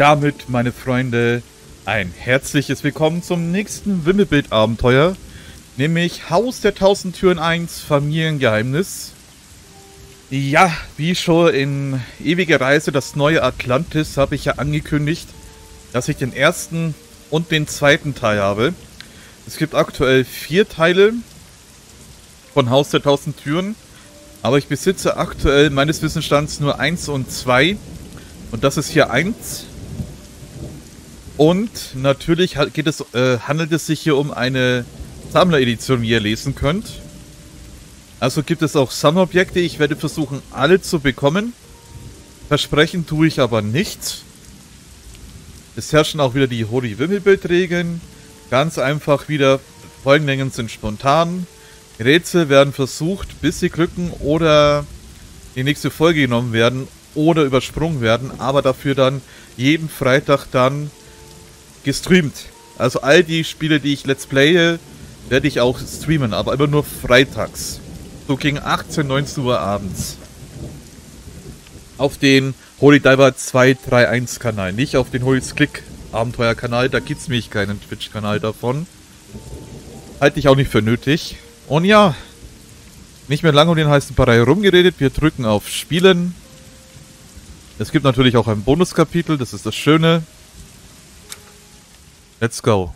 damit, meine Freunde, ein herzliches Willkommen zum nächsten Wimmelbild-Abenteuer, nämlich Haus der 1000 Türen 1, Familiengeheimnis. Ja, wie schon in ewiger Reise das neue Atlantis habe ich ja angekündigt, dass ich den ersten und den zweiten Teil habe. Es gibt aktuell 4 Teile von Haus der 1000 Türen, aber ich besitze aktuell meines Wissensstands nur 1 und 2. Und das ist hier 1. Und natürlich handelt es sich hier um eine Sammleredition, wie ihr lesen könnt. Also gibt es auch Sammlerobjekte. Ich werde versuchen, alle zu bekommen. Versprechen tue ich aber nicht. Es herrschen auch wieder die Hori-Wimmelbild-Regeln. Ganz einfach wieder, Folgenlängen sind spontan. Rätsel werden versucht, bis sie glücken oder die nächste Folge genommen werden oder übersprungen werden, aber dafür dann jeden Freitag dann gestreamt. Also all die Spiele, die ich let's playe, werde ich auch streamen, aber immer nur freitags. So gegen 18, 19 Uhr abends. Auf den Holy Diver 231 Kanal, nicht auf den Holy Click Abenteuer Kanal, da gibt es nämlich keinen Twitch Kanal davon. Halte ich auch nicht für nötig. Und ja, nicht mehr lange um den heißen Brei rumgeredet, wir drücken auf Spielen. Es gibt natürlich auch ein Bonuskapitel, das ist das Schöne. Let's go.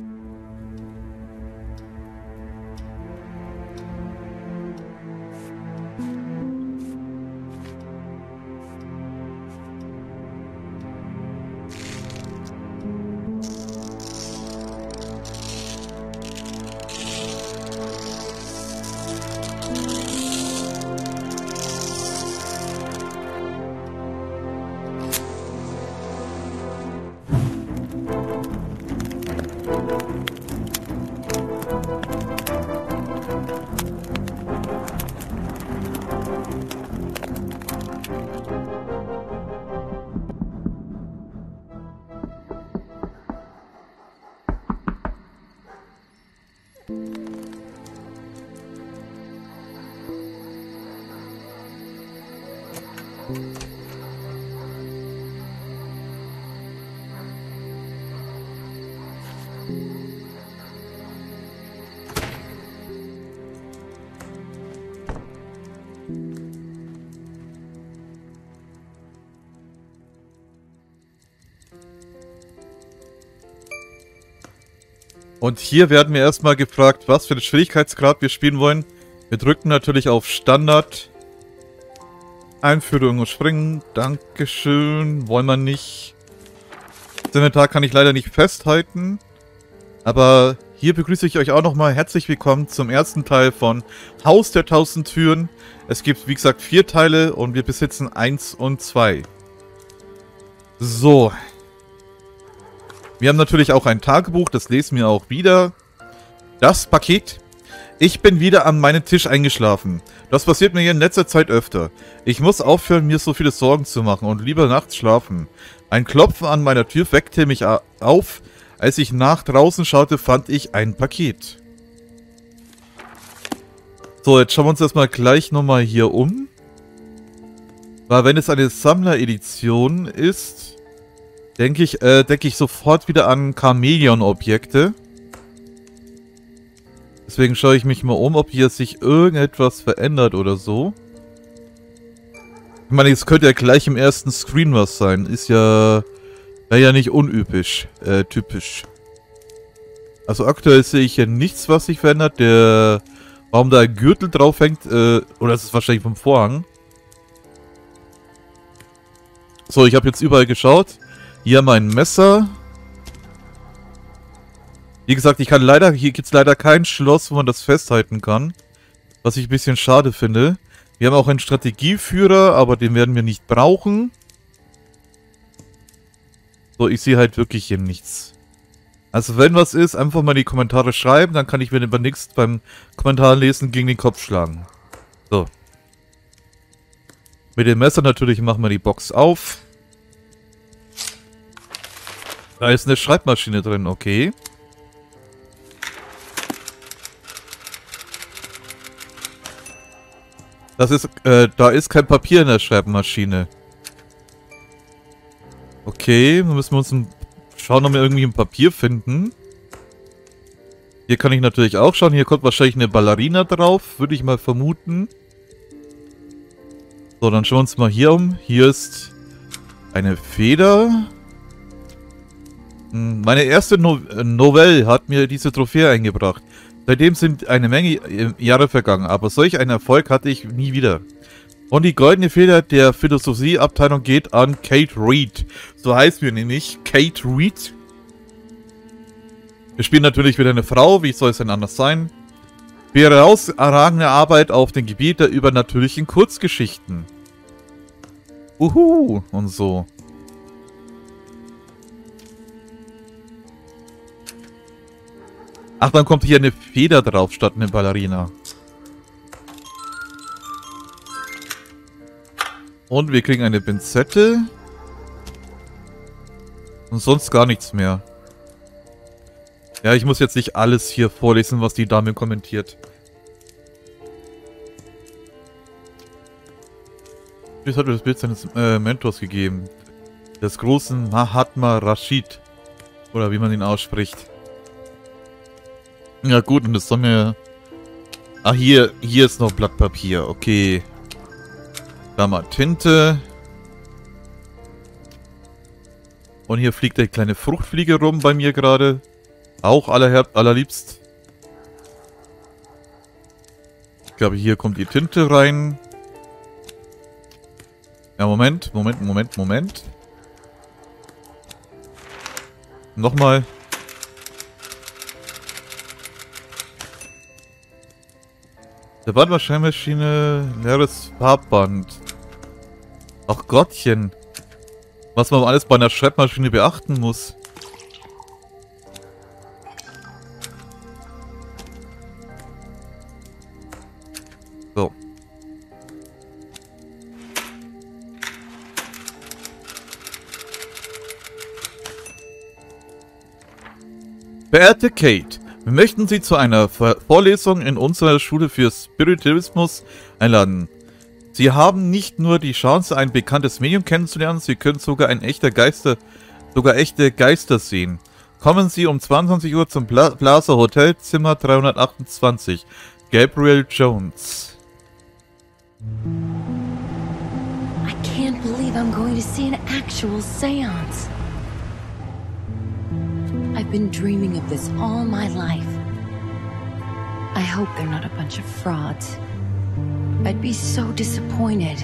Und hier werden wir erstmal gefragt, was für einen Schwierigkeitsgrad wir spielen wollen. Wir drücken natürlich auf Standard. Einführung und Springen. Dankeschön. Wollen wir nicht. Das Inventar kann ich leider nicht festhalten. Aber hier begrüße ich euch auch nochmal herzlich willkommen zum ersten Teil von Haus der 1000 Türen. Es gibt, wie gesagt, 4 Teile und wir besitzen 1 und 2. So. Wir haben natürlich auch ein Tagebuch, das lesen wir auch wieder. Das Paket. Ich bin wieder an meinen Tisch eingeschlafen. Das passiert mir hier in letzter Zeit öfter. Ich muss aufhören, mir so viele Sorgen zu machen und lieber nachts schlafen. Ein Klopfen an meiner Tür weckte mich auf. Als ich nach draußen schaute, fand ich ein Paket. So, jetzt schauen wir uns erstmal gleich nochmal hier um. Weil wenn es eine Sammleredition ist, denke ich sofort wieder an Chameleon-Objekte. Deswegen schaue ich mich mal um, ob hier sich irgendetwas verändert oder so. Ich meine, es könnte ja gleich im ersten Screen was sein. Ist ja... Wäre ja nicht unüblich. Typisch. Also aktuell sehe ich hier nichts, was sich verändert. Warum da ein Gürtel drauf hängt, oder das ist wahrscheinlich vom Vorhang. So, ich habe jetzt überall geschaut. Hier haben wir ein Messer. Wie gesagt, hier gibt es leider kein Schloss, wo man das festhalten kann. Was ich ein bisschen schade finde. Wir haben auch einen Strategieführer, aber den werden wir nicht brauchen. So, ich sehe halt wirklich hier nichts. Also wenn was ist, einfach mal in die Kommentare schreiben, dann kann ich mir den beim Kommentarlesen gegen den Kopf schlagen. So. Mit dem Messer natürlich machen wir die Box auf. Da ist eine Schreibmaschine drin, okay. Da ist kein Papier in der Schreibmaschine. Okay. Okay, dann müssen wir uns schauen, ob wir irgendwie ein Papier finden. Hier kann ich natürlich auch schauen. Hier kommt wahrscheinlich eine Ballerina drauf, würde ich mal vermuten. So, dann schauen wir uns mal hier um. Hier ist eine Feder. Meine erste Novelle hat mir diese Trophäe eingebracht. Seitdem sind eine Menge Jahre vergangen, aber solch einen Erfolg hatte ich nie wieder. Und die goldene Feder der Philosophieabteilung geht an Kate Reed. So heißt wir nämlich Kate Reed. Wir spielen natürlich wieder eine Frau, wie soll es denn anders sein? Für ihre herausragende Arbeit auf dem Gebiet der übernatürlichen Kurzgeschichten. Und so. Ach, dann kommt hier eine Feder drauf statt eine Ballerina. Und wir kriegen eine Pinzette. Und sonst gar nichts mehr. Ja, ich muss jetzt nicht alles hier vorlesen, was die Dame kommentiert. Dies hat das Bild seines Mentors gegeben. Des großen Mahatma Rashid. Oder wie man ihn ausspricht. Ja gut, und das soll mir... Ah, hier ist noch Blatt Papier. Okay. Da mal Tinte. Und hier fliegt eine kleine Fruchtfliege rum bei mir gerade. Auch allerliebst. Ich glaube, hier kommt die Tinte rein. Ja, Moment. Nochmal. Der Bandwahrscheinmaschine, leeres Farbband. Ach Gottchen. Was man alles bei einer Schreibmaschine beachten muss. So. Verehrte Kate, wir möchten Sie zu einer Vorlesung in unserer Schule für Spiritualismus einladen. Sie haben nicht nur die Chance, ein bekanntes Medium kennenzulernen, Sie können sogar echte Geister sehen. Kommen Sie um 22 Uhr zum Plaza Hotel, Zimmer 328. Gabriel Jones. I can't believe I'm going to see an actual seance. I've been dreaming of this all my life. I hope they're not a bunch of frauds. I'd be so disappointed.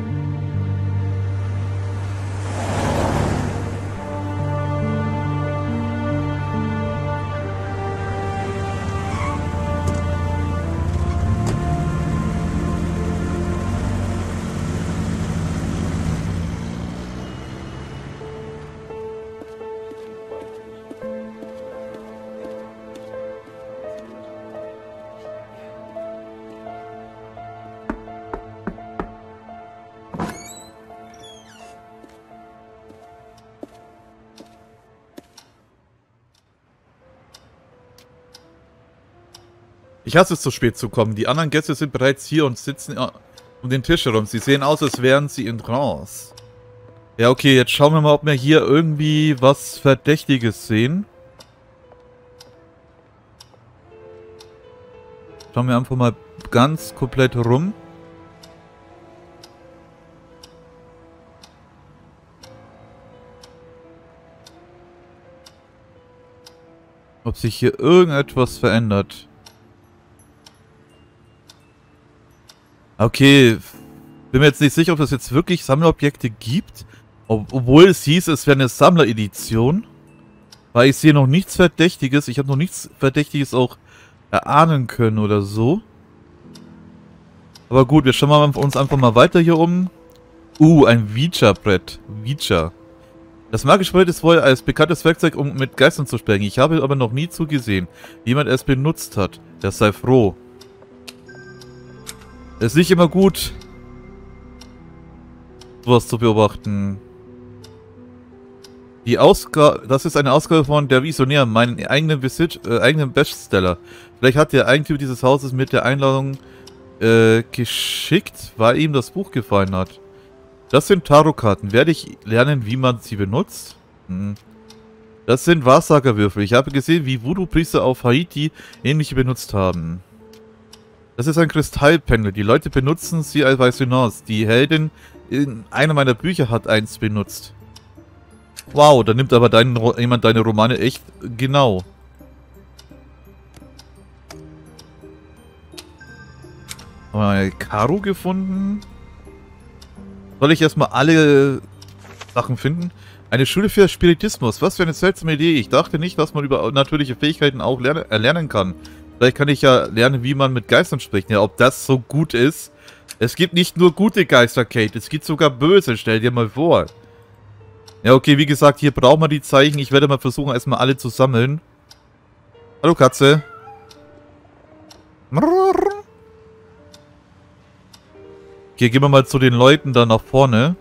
Ich hasse es, so spät zu kommen. Die anderen Gäste sind bereits hier und sitzen um den Tisch herum. Sie sehen aus, als wären sie in Trance. Ja, okay, jetzt schauen wir mal, ob wir hier irgendwie was Verdächtiges sehen. Schauen wir einfach mal ganz komplett rum. Ob sich hier irgendetwas verändert. Okay, bin mir jetzt nicht sicher, ob es jetzt wirklich Sammlerobjekte gibt. Obwohl es hieß, es wäre eine Sammleredition. Weil ich sehe noch nichts Verdächtiges. Ich habe noch nichts Verdächtiges auch erahnen können oder so. Aber gut, wir schauen uns einfach mal weiter hier um. Ein Ouija-Brett. Ouija. Das magische Brett ist wohl als bekanntes Werkzeug, um mit Geistern zu sprechen. Ich habe aber noch nie zugesehen, wie jemand es benutzt hat. Der sei froh. Es ist nicht immer gut, sowas zu beobachten. Das ist eine Ausgabe von Der Visionär, meinen eigenen Bestseller. Vielleicht hat der Eigentümer dieses Hauses mit der Einladung geschickt, weil ihm das Buch gefallen hat. Das sind Tarotkarten. Werde ich lernen, wie man sie benutzt? Hm. Das sind Wahrsagerwürfel. Ich habe gesehen, wie Voodoo-Priester auf Haiti ähnliche benutzt haben. Das ist ein Kristallpendel. Die Leute benutzen sie als Resonanz. Die Heldin in einer meiner Bücher hat eins benutzt. Wow, da nimmt aber jemand deine Romane echt genau. Haben wir eine Karo gefunden? Soll ich erstmal alle Sachen finden? Eine Schule für Spiritismus. Was für eine seltsame Idee. Ich dachte nicht, dass man über natürliche Fähigkeiten auch erlernen kann. Vielleicht kann ich ja lernen, wie man mit Geistern spricht. Ja, ob das so gut ist. Es gibt nicht nur gute Geister, Kate. Es gibt sogar böse. Stell dir mal vor. Ja, okay, wie gesagt, hier brauchen wir die Zeichen. Ich werde mal versuchen, erstmal alle zu sammeln. Hallo, Katze. Okay, gehen wir mal zu den Leuten da nach vorne.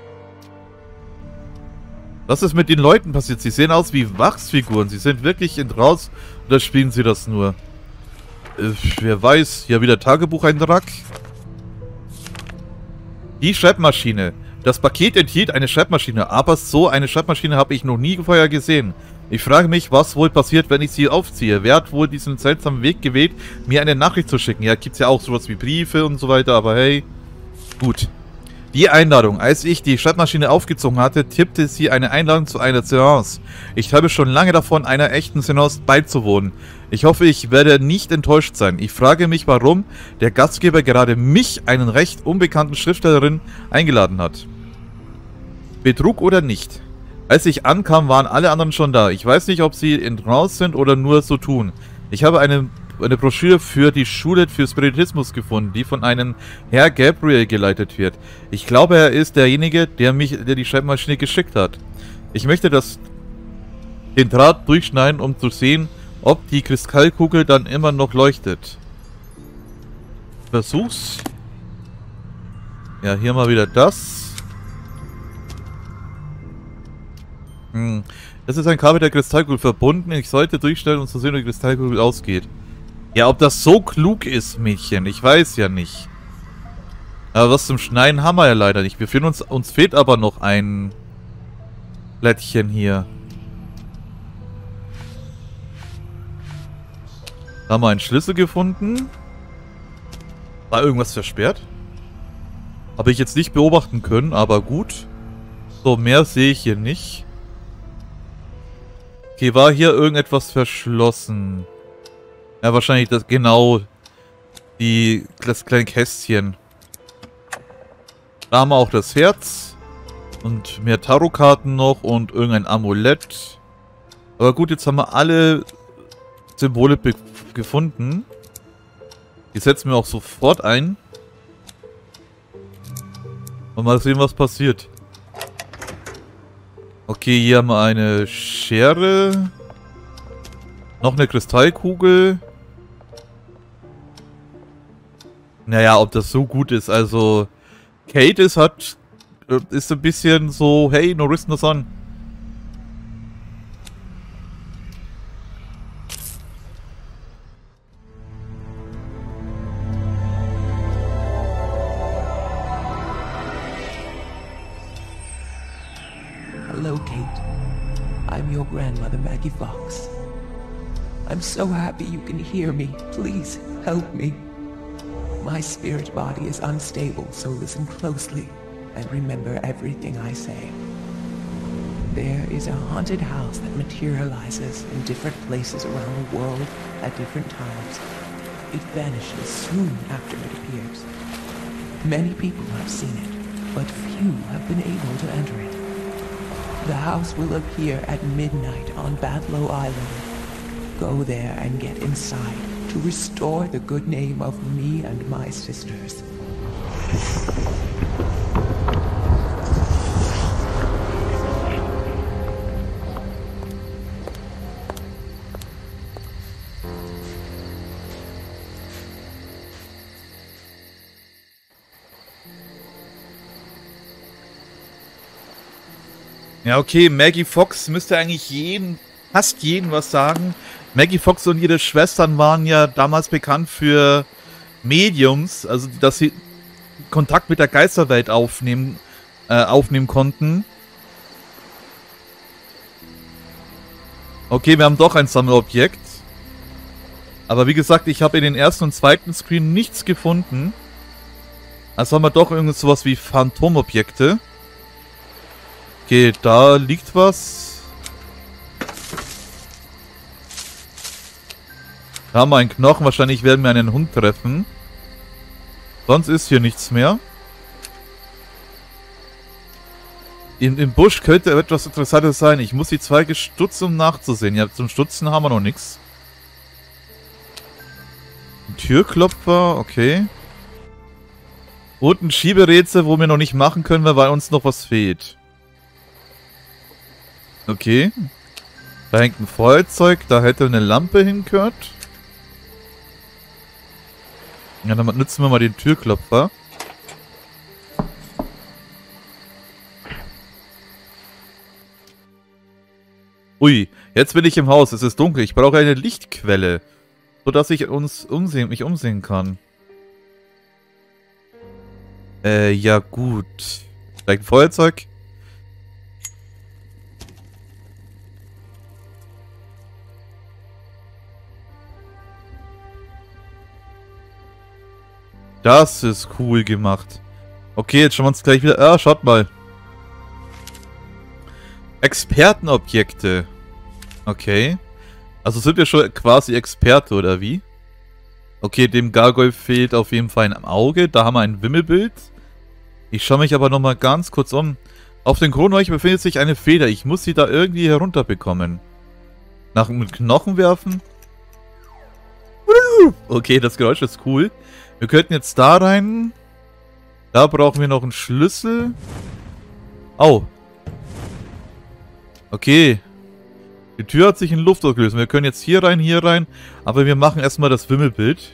Was ist mit den Leuten passiert? Sie sehen aus wie Wachsfiguren. Sie sind wirklich raus oder spielen sie das nur? Wer weiß. Hier wieder Tagebucheintrag. Die Schreibmaschine. Das Paket enthielt eine Schreibmaschine, aber so eine Schreibmaschine habe ich noch nie vorher gesehen. Ich frage mich, was wohl passiert, wenn ich sie aufziehe. Wer hat wohl diesen seltsamen Weg gewählt, mir eine Nachricht zu schicken? Ja, gibt es ja auch sowas wie Briefe und so weiter, aber hey. Gut. Die Einladung. Als ich die Schreibmaschine aufgezogen hatte, tippte sie eine Einladung zu einer Seance. Ich habe schon lange davon, einer echten Seance beizuwohnen. Ich hoffe, ich werde nicht enttäuscht sein. Ich frage mich, warum der Gastgeber gerade mich, einen recht unbekannten Schriftstellerin, eingeladen hat. Betrug oder nicht? Als ich ankam, waren alle anderen schon da. Ich weiß nicht, ob sie in Trance sind oder nur so tun. Ich habe eine Broschüre für die Schule für Spiritismus gefunden, die von einem Herr Gabriel geleitet wird. Ich glaube, er ist derjenige, der die Schreibmaschine geschickt hat. Ich möchte den Draht durchschneiden, um zu sehen, ob die Kristallkugel dann immer noch leuchtet. Versuch's. Ja, hier mal wieder das. Das ist ein Kabel der Kristallkugel verbunden. Ich sollte durchstellen, um zu sehen, wie die Kristallkugel ausgeht. Ja, ob das so klug ist, Mädchen, ich weiß ja nicht. Aber was zum Schneiden haben wir ja leider nicht. Uns fehlt aber noch ein Blättchen hier. Da haben wir einen Schlüssel gefunden. War irgendwas versperrt? Habe ich jetzt nicht beobachten können, aber gut. So, mehr sehe ich hier nicht. Okay, war hier irgendetwas verschlossen? Ja, wahrscheinlich das das kleine Kästchen. Da haben wir auch das Herz. Und mehr Tarotkarten noch und irgendein Amulett. Aber gut, jetzt haben wir alle Symbole gefunden. Die setzen wir auch sofort ein. Und mal sehen, was passiert. Okay, hier haben wir eine Schere. Noch eine Kristallkugel. Naja, ob das so gut ist. Also, Kate ist ein bisschen so, hey, no risk, no sun. Hello, Kate. I'm your grandmother, Maggie Fox. I'm so happy you can hear me. Please, help me. My spirit body is unstable, so listen closely and remember everything I say. There is a haunted house that materializes in different places around the world at different times. It vanishes soon after it appears. Many people have seen it, but few have been able to enter it. The house will appear at midnight on Badlow Island. Go there and get inside to restore the good name of me and my sisters. Ja, okay, Maggie Fox müsste eigentlich fast jedem was sagen. Maggie Fox und ihre Schwestern waren ja damals bekannt für Mediums, also dass sie Kontakt mit der Geisterwelt aufnehmen aufnehmen konnten. Okay, wir haben doch ein Sammelobjekt. Aber wie gesagt, ich habe in den ersten und zweiten Screen nichts gefunden. Also haben wir doch irgendwas sowas wie Phantomobjekte. Okay, da liegt was. Da haben wir einen Knochen. Wahrscheinlich werden wir einen Hund treffen. Sonst ist hier nichts mehr. Im Busch könnte etwas Interessantes sein. Ich muss die Zweige stutzen, um nachzusehen. Ja, zum Stutzen haben wir noch nichts. Ein Türklopfer, okay. Und ein Schieberätsel, wo wir noch nicht machen können, weil uns noch was fehlt. Okay. Da hängt ein Feuerzeug, da hätte eine Lampe hingehört. Ja, dann nutzen wir mal den Türklopfer. Ui, jetzt bin ich im Haus, es ist dunkel, ich brauche eine Lichtquelle, sodass ich mich umsehen kann. Ja gut. Vielleicht ein Feuerzeug? Das ist cool gemacht. Okay, jetzt schauen wir uns gleich wieder... Ah, schaut mal. Expertenobjekte. Okay. Also sind wir schon quasi Experte, oder wie? Okay, dem Gargoyle fehlt auf jeden Fall ein Auge. Da haben wir ein Wimmelbild. Ich schaue mich aber nochmal ganz kurz um. Auf dem Kronleuchter befindet sich eine Feder. Ich muss sie da irgendwie herunterbekommen. Nach einem Knochen werfen. Okay, das Geräusch ist cool. Wir könnten jetzt da rein. Da brauchen wir noch einen Schlüssel. Au. Okay. Die Tür hat sich in Luft aufgelöst. Wir können jetzt hier rein. Aber wir machen erstmal das Wimmelbild.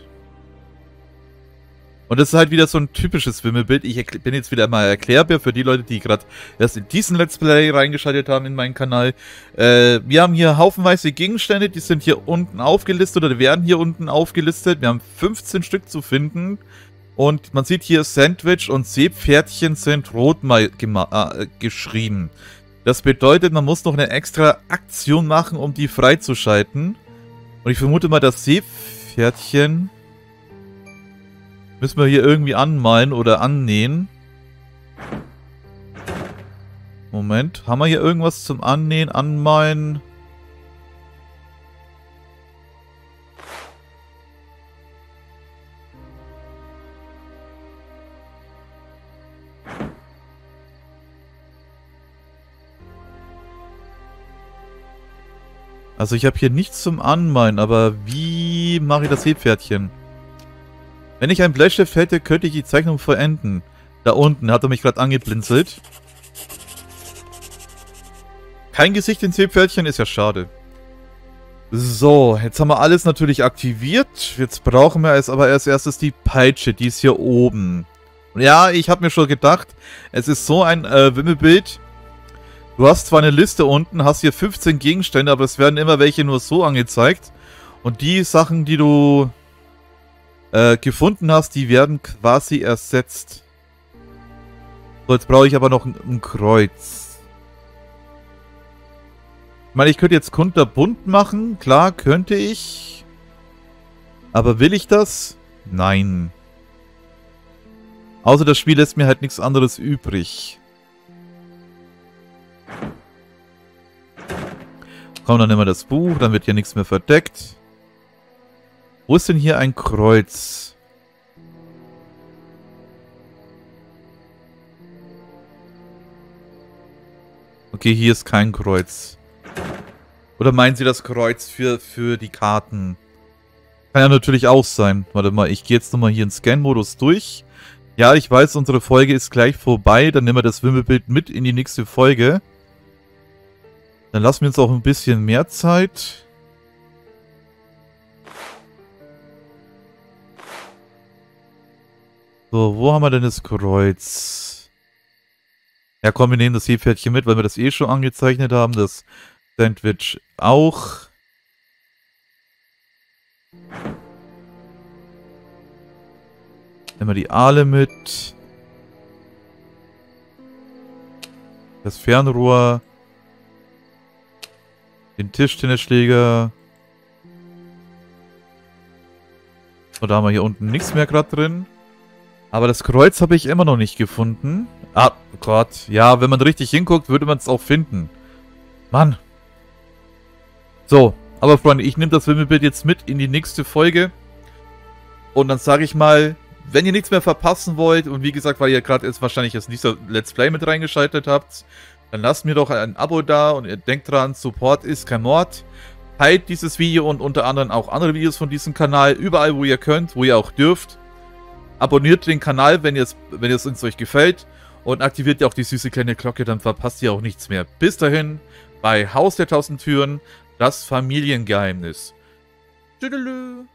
Und das ist halt wieder so ein typisches Wimmelbild. Ich bin jetzt wieder mal erklärbar für die Leute, die gerade erst in diesen Let's Play reingeschaltet haben in meinen Kanal. Wir haben hier haufenweise Gegenstände, die sind hier unten aufgelistet oder werden hier unten aufgelistet. Wir haben 15 Stück zu finden. Und man sieht hier Sandwich und Seepferdchen sind rot mal geschrieben. Das bedeutet, man muss noch eine extra Aktion machen, um die freizuschalten. Und ich vermute mal, das Seepferdchen müssen wir hier irgendwie anmalen oder annähen. Moment, haben wir hier irgendwas zum Annähen, Anmalen? Also ich habe hier nichts zum Anmalen, aber wie mache ich das Seepferdchen? Wenn ich einen Bleistift hätte, könnte ich die Zeichnung vollenden. Da unten hat er mich gerade angeblinzelt. Kein Gesicht in Seepferdchen, ist ja schade. So, jetzt haben wir alles natürlich aktiviert. Jetzt brauchen wir aber als erstes die Peitsche, die ist hier oben. Und ja, ich habe mir schon gedacht, es ist so ein Wimmelbild. Du hast zwar eine Liste unten, hast hier 15 Gegenstände, aber es werden immer welche nur so angezeigt. Und die Sachen, die du gefunden hast, die werden quasi ersetzt. So, jetzt brauche ich aber noch ein Kreuz. Ich meine, ich könnte jetzt kunterbunt machen. Klar, könnte ich. Aber will ich das? Nein. Außer das Spiel lässt mir halt nichts anderes übrig. Komm, dann nehmen wir das Buch, dann wird hier nichts mehr verdeckt. Wo ist denn hier ein Kreuz? Okay, hier ist kein Kreuz. Oder meinen Sie das Kreuz für die Karten? Kann ja natürlich auch sein. Warte mal, ich gehe jetzt nochmal hier in Scan-Modus durch. Ja, ich weiß, unsere Folge ist gleich vorbei. Dann nehmen wir das Wimmelbild mit in die nächste Folge. Dann lassen wir uns auch ein bisschen mehr Zeit. So, wo haben wir denn das Kreuz? Ja, komm, wir nehmen das Seepferdchen mit, weil wir das eh schon angezeichnet haben. Das Sandwich auch. Nehmen wir die Aale mit. Das Fernrohr. Den Tischtennisschläger. So, da haben wir hier unten nichts mehr gerade drin. Aber das Kreuz habe ich immer noch nicht gefunden. Ah, Gott. Ja, wenn man richtig hinguckt, würde man es auch finden. Mann. So, aber Freunde, ich nehme das Wimmelbild jetzt mit in die nächste Folge. Und dann sage ich mal, wenn ihr nichts mehr verpassen wollt, und wie gesagt, weil ihr gerade jetzt wahrscheinlich jetzt nicht so Let's Play mit reingeschaltet habt, dann lasst mir doch ein Abo da und ihr denkt dran, Support ist kein Mord. Teilt dieses Video und unter anderem auch andere Videos von diesem Kanal, überall wo ihr könnt, wo ihr auch dürft. Abonniert den Kanal, wenn es euch gefällt. Und aktiviert ja auch die süße kleine Glocke, dann verpasst ihr auch nichts mehr. Bis dahin, bei Haus der 1000 Türen, das Familiengeheimnis. Tschüdelü.